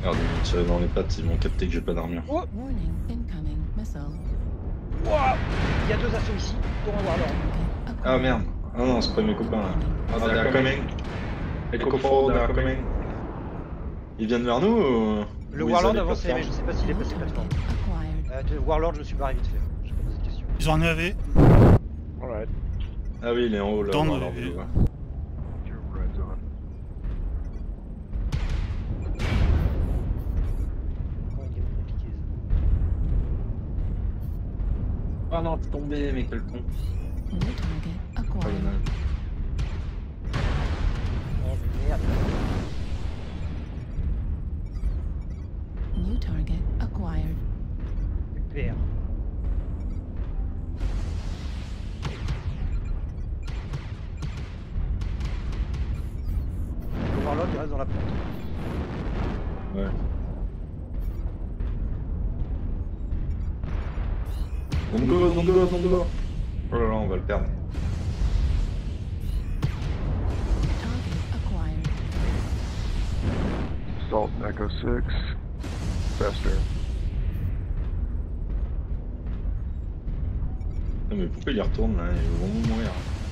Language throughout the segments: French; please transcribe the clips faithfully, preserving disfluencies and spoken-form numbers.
Merde, ils vont tirer dans les pattes, ils vont capter que j'ai pas d'armure. Oh, Warning, incoming missile. wow. Il y a deux assauts ici, dont un Warlord. Ah merde. Ah non, c'est pas mes copains là. Ah, they're coming. Echo four, they're coming. Ils viennent vers nous ou... Le ou ils Warlord allaient avancé, plateforme mais je sais pas s'il est passé plateforme. Acquired. Euh, de Warlord, je me suis barré vite fait. J'ai pas posé de questions. Ils ont un E A V. Alright. Ah oui, il est en haut là. Dans le- Warlord, je le vois. Your red zone. Encore une game compliquée. Ah non, t'es tombé, mais quel con. New target Oh, acquired. dommage. Oh merde. New target acquired. P R. Le Warlord, il reste dans la porte. Ouais. On go, on go, on go. Oh là là, on va le perdre. Target acquired. Salt Echo six. Faster. Non, mais pourquoi il y retourne là? Il va vraiment mourir.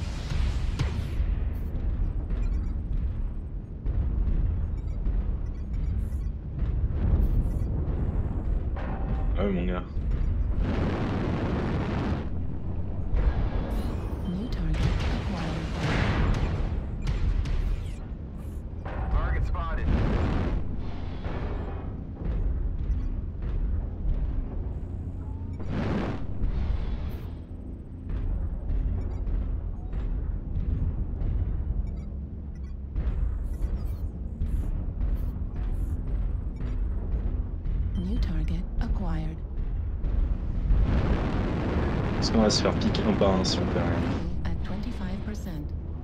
Ah ouais, mon gars. New target acquired. Target spotted. New target acquired. Parce qu'on va se faire piquer un par un si on fait rien. Fuel at twenty-five percent.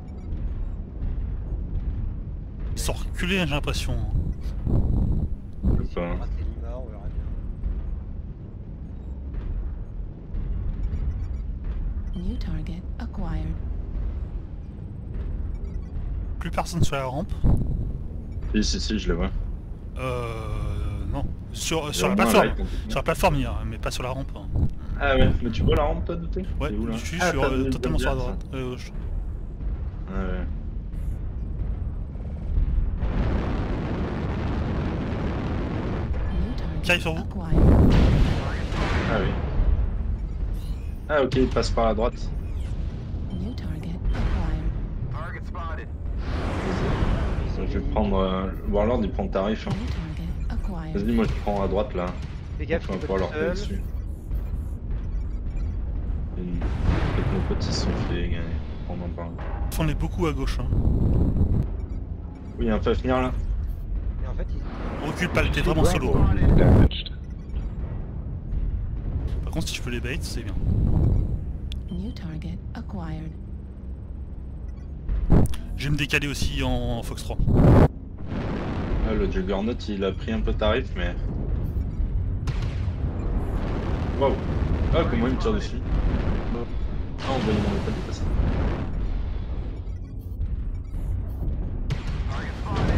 Ils sont reculés, j'ai l'impression. Je sais pas. On rate les Lima, on verra bien. New target acquired. Plus personne sur la rampe. Si, si, si, je le vois. Euh. Non. Sur, Il y sur a la au moins un plateforme. light, complètement. Sur la plateforme, il y a, mais pas sur la rampe. hein. Ah ouais, mais tu vois la rampe toi de thé? Ouais, C'est où, là je suis Ah, sur, t'as euh, donné totalement le sur la bien, droite. Euh, gauche. ça. Ah ouais. New target Qui arrive sur vous? acquired. Ah oui. Ah ok, il passe par la droite. New target acquired. Target spotted. Je vais prendre... Euh, Warlord, il prend tarif. Hein. New target acquired. Vas-y, moi je prends à droite là. Fais gaffe, On il va est pouvoir pas leur tout taper seul. dessus. Et peut-être nos potes ils se sont fait gagner. Prendre un par un. On est beaucoup à gauche. Hein. Oui, il y a un fait venir là. Et en fait, il... On recule pas, t'es vraiment solo. Damaged. Par contre, si je peux les bait, c'est bien. New target acquired. Je vais me décaler aussi en Fox trois. Ah, le Juggernaut il a pris un peu tarif, mais. Waouh! Ah, comment il me tire dessus? Ah, on va lui demander pas de dépasser. Target spotted.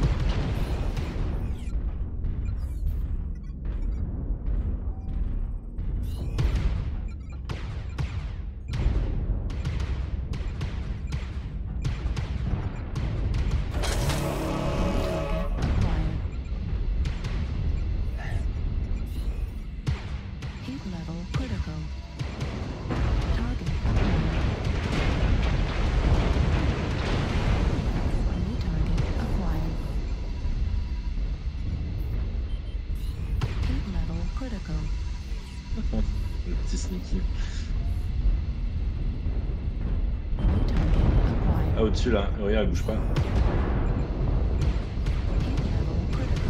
Heat level critical. Target acquired. New target acquired. Heat level critical. Le petit sneaky. New target acquired. Ah, au-dessus là, regarde, elle bouge pas. Heat level critical.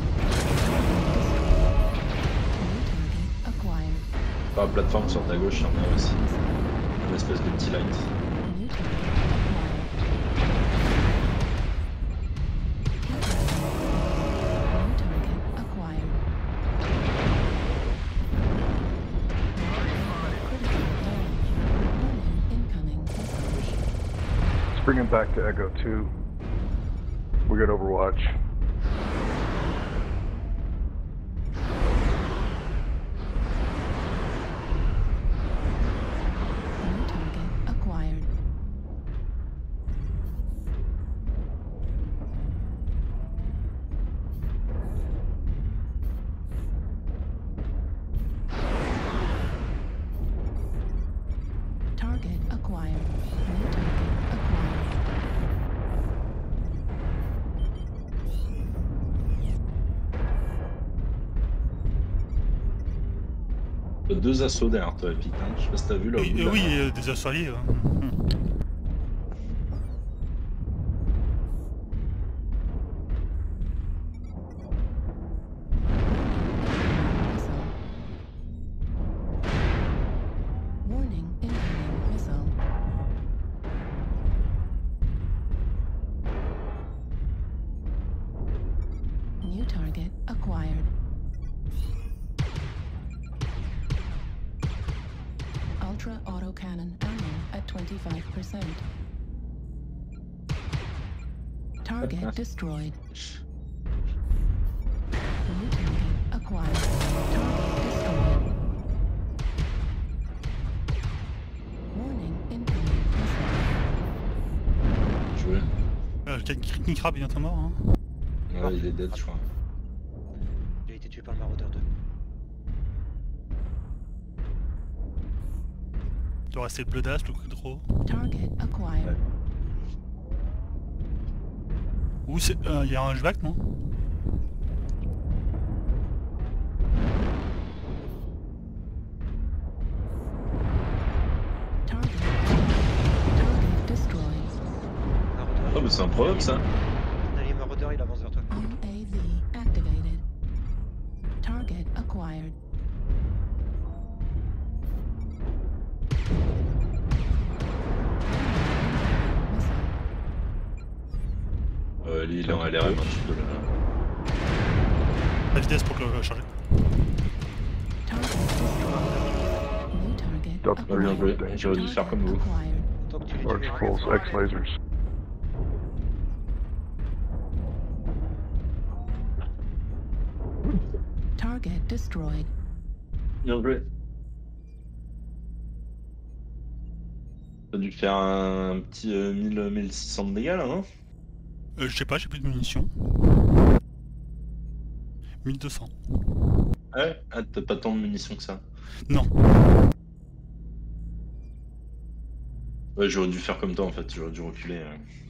New target acquired. Par la plateforme sur ta gauche, il y en a aussi. Une espèce de petit light. New target acquired. New target acquired. Critical damage. Warning incoming missile. Let's bring him back to Echo two. We got Overwatch. New target acquired. New target acquired. Heat level critical. Target acquired. Warning incoming missile. New target acquired. New target acquired. New target acquired. Warning incoming missile. New target acquired. New target acquired. New target acquired. Warning incoming missile. Let's bring him back to Echo two. We got Overwatch. T'as deux assauts derrière toi, Epic, hein. Je sais pas si t'as vu là. au Et- bout de et la oui, map. euh, des assoirs. Hum. Missile. Warning, incoming missile. New target acquired. Ultra autocannon ammo at twenty-five percent. Target destroyed. New target acquired. Target destroyed. Warning, incoming missile. Joué. Euh, King Crab est bientôt mort. Hein. Ouais, il est dead, je crois. Il a été tué par le Maraudeur deux. Il doit rester le Bloodass, le Quidro. Target acquired. Ou c'est. Il euh, y a un Hunchback, non? Target. Target destroyed. Maraudeur. Oh, mais c'est improbable ça. Un allié Maraudeur, il avance vers toi. U A V activated. Target acquired. Missile. Euh, lui, il est en L R M un petit peu là. La vitesse pour que le charger. Target destroyed. New target Delta Pas bien acquired. joué, j'aurais dû faire comme vous. Acquired. Tant que tu les tues, Large les pulse Maraudeurs. X lasers. Target destroyed. Bien joué. T'as dû faire un petit euh, mille, mille six cents de dégâts là, non? Euh, je sais pas, j'ai plus de munitions. mille deux cents. Ouais. Ah, t'as pas tant de munitions que ça. Non. Ouais, j'aurais dû faire comme toi en fait, j'aurais dû reculer. euh.